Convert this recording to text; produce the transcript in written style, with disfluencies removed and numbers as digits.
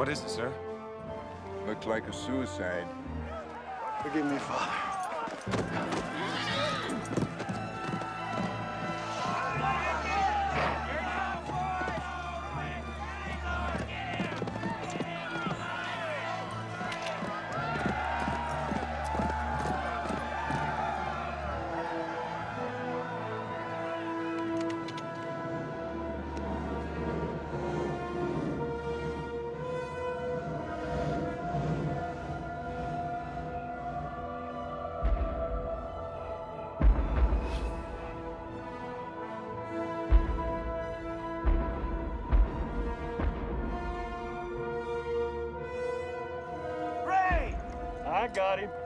What is it, sir? Looked like a suicide. Forgive me, Father. I got him.